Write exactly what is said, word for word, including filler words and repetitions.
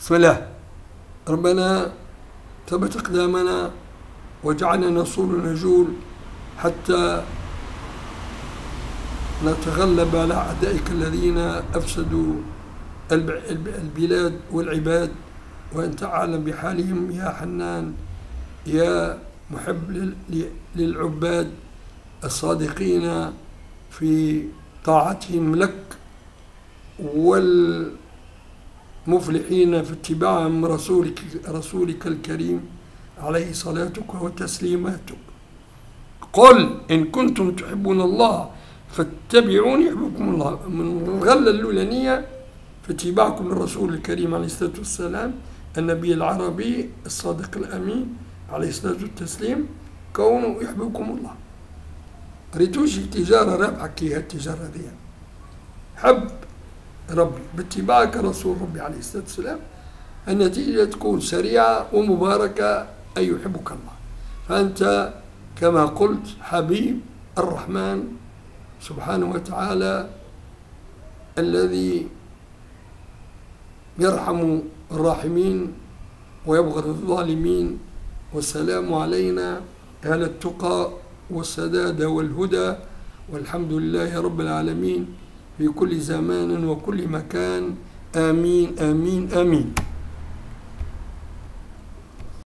بسم الله. ربنا ثبت أقدامنا وجعلنا نصول نجول حتى نتغلب على أعدائك الذين أفسدوا البلاد والعباد، وأنت أعلم بحالهم يا حنان يا محب للعباد الصادقين في طاعتهم لك والمفلحين في اتباعهم رسولك, رسولك الكريم عليه صلاتك وتسليماتك. قل إن كنتم تحبون الله فاتبعوني يحببكم الله. من الغلة الأولانية في اتباعكم للرسول الكريم عليه الصلاة والسلام النبي العربي الصادق الأمين عليه الصلاة والتسليم كونوا يحببكم الله. ريتوش تجارة رابحة كي هالتجارة دي، حب ربي باتباعك رسول ربي عليه الصلاة والسلام النتيجة تكون سريعة ومباركة أي يحبك الله. فأنت كما قلت حبيب الرحمن سبحانه وتعالى الذي يرحم الراحمين ويبغض الظالمين. والسلام علينا أهل التقى والسداد والهدى، والحمد لله رب العالمين في كل زمان وكل مكان. آمين آمين آمين.